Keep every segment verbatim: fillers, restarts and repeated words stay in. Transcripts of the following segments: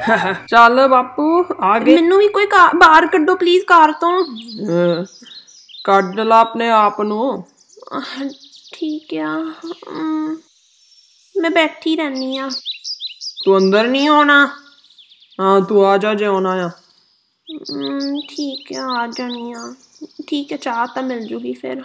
चल बापू आ गए। मैनू भी कोई बाहर कड्डो प्लीज कार तो। कड ला अपने आप नू। ठीक है मैं बैठी रहनी आ। तू अंदर नहीं होना। हाँ तू आ जा जे आना आ। ठीक है आ जानी आ। ठीक है चाह तो मिल जूगी फिर।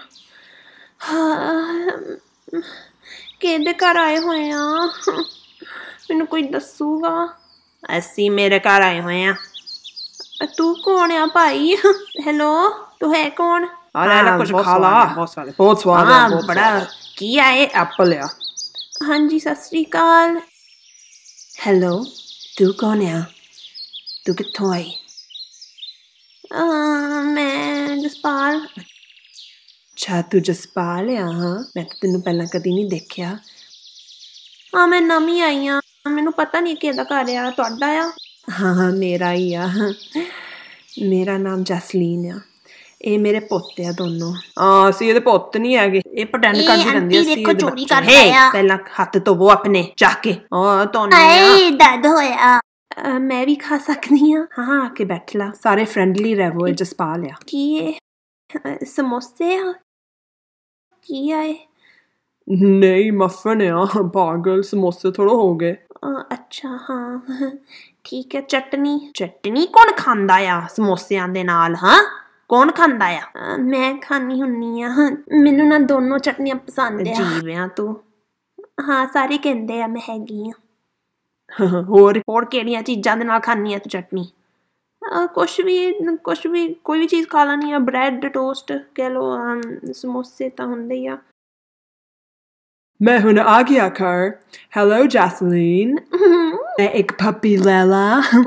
हाँ किहदे घर आए हुए आ मैनू कोई दसूगा। असी मेरे घर आए हुए आ। तू कौन है भाई? हेलो तू है कौन? हाँ, कुछ खा ला। बहुत स्वाद है बहुत स्वाद है बहुत बड़ा की आए एप्पल आ। हाँ जी सत श्री अकाल। हेलो तू कौन है? तू कित्थों आई? आ, मैं जसपाल। अच्छा तू जसपाल है? हाँ मैं तो तेनू पहला कदी नहीं देखा। हाँ मैं नवी आई हाँ मैनू पता नहीं कि घर आ तुहाडा आ। हाँ हाँ मेरा ही आ। मेरा नाम जसलीन आ। ये मेरे पोते आ दोनों। हाँ असी इहदे पुत्त नहीं हैगे। ये प्रटेंड करदी रहिंदी असी देखो चोरी करदा आ। पहला हाथ धोवो अपने जाके। हां धोने आ। दर्द होया। मैं भी खा सकती हाँ। हाँ आके बैठ ला। सारे फ्रेंडली रहो। जसपाल आ की समोसे आ की आए? नहीं मफन आ पागल समोसे थोड़ा हो गए। अच्छा हाँ ठीक है। चटनी चटनी कौन खांदा आ समोसियां दे नाल? हाँ कौन खांदा आ? मैं खानी हुन्नी आ। मैनू ना दोनों चटनियां पसंद आ। अजीब आ तू। हाँ सारे कहंदे आ मैं हैगी आ। होर होर केड़ियां चीज़ां दे नाल खानी आ तू चटनी? कुछ भी कुछ भी कोई भी चीज़ खा लैनी आ। ब्रैड टोस्ट कह लो समोसे तो हुंदे ही आ। मैं हुन आ गया घर। हेलो जैसलीन। मैं एक पपी ले ला।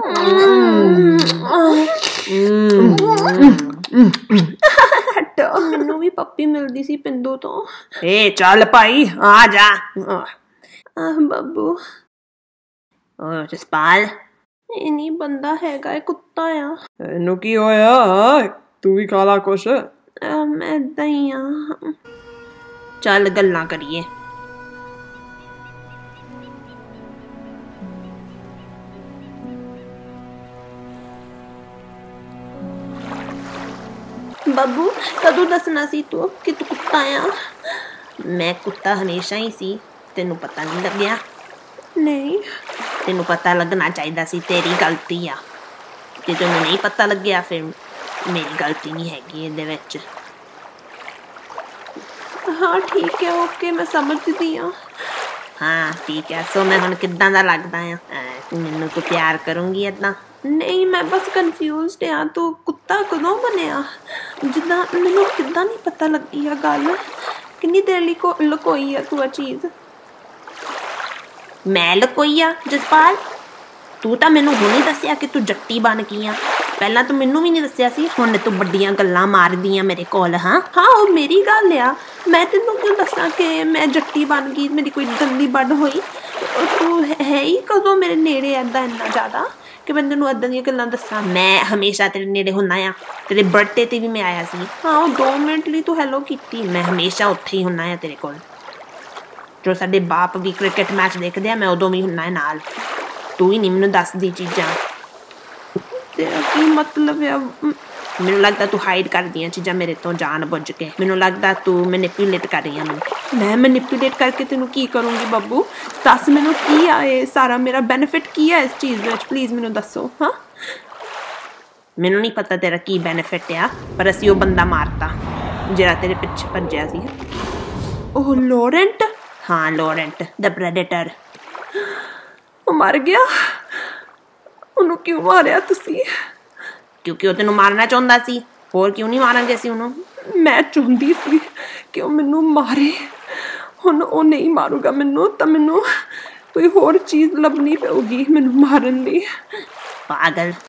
हटो मैनू भी पप्पी मिलदी सी पिंडों तो। ए चल भाई आ जा। बब्बू ओ जसपाल ये नहीं बंदा हैगा कुत्ता आ। इनू की होया? तू भी खा ला कुछ। मैं इदां ही आ। चल गल्लां करिए। बब्बू कदों दसना सी तू कि तू कुत्ता आ? मैं कुत्ता हमेशा ही सी तेनू पता नहीं लग्या? नहीं तेनू पता लगना चाहिए सी। तेरी गलती आ जे तेनू नहीं पता लग्या फिर मेरी गलती नहीं हैगी इहदे विच। हाँ ठीक है ओके मैं समझदी आ। हाँ ठीक है सो मैं हुण किद्दां दा लगदा आ? मैनू तू प्यार करूंगी इदां? नहीं मैं बस कन्फ्यूज्ड आ। तू कुत्ता कदों बनिया? जिद्दां मैनू किद्दां नहीं पता लगी आ गल। किन्नी देर लई को लुकोई आ तू आ चीज़? मैं लुकोई आ जसपाल? तू तो मैनू हुणे दस्सिया कि तू जट्टी बन गई आ। पहला तू मैनू भी नहीं दस्सिया सी हुण तू बड़ियां गल्लां मारदी आ मेरे कोल। हाँ हाँ वो मेरी गल आ। मैं तेनू क्यों दस्सां कि मैं जट्टी बन गई मेरी कोई गंदी बन हुई? तू है ही कदों मेरे नेड़े ऐदा इन्ना ज़्यादा कि मैं तेनू ऐदां दियां गल्लां दस्सां? मैं हमेशा तेरे नेड़े हुन्ना आ। तेरे बर्थडे ते भी मैं आया सी। हाँ वो दो मिनट लिए तू हैलो कीती। मैं हमेशा उत्थे ही हुन्ना आ तेरे कोल। जो साडे बाप भी क्रिकेट मैच देखदे आ मैं उदों भी हुन्ना नाल। तू ही नहीं मैनू दसदी चीज़ां। तेरा की मतलब है? मैनू लगदा तू हाइड कर दियां चीज़ां मेरे तो जान बुझ के। मैनू लगदा तू मैनिपुलेट कर रही है मैनू। मैं मैनिपुलेट करके तेनू की करूँगी बब्बू? दस मैनू की आ सारा मेरा बेनिफिट की है इस चीज़ विच प्लीज़ मैनू दसो। हाँ मैनू नहीं पता तेरा की बेनिफिट आ पर असी वो बंदा मारता जिहड़ा तेरे पिछे भज्जिया सी। Oh Laurent? हाँ लॉरेंट द प्रेडेटर। वो मर गया? ਉਹਨੂੰ क्यों मारिया तुसी? क्योंकि वो तेनू मारना चाहुंदा सी। होर क्यों नहीं मारांगे असी ਉਹਨੂੰ? मैं चाहुंदी सी कि वो मैनू मारे। हुण वो नहीं मारूगा मैनू तो मैनू कोई होर चीज़ लभनी पेऊगी मैनू मारन लई। पागल।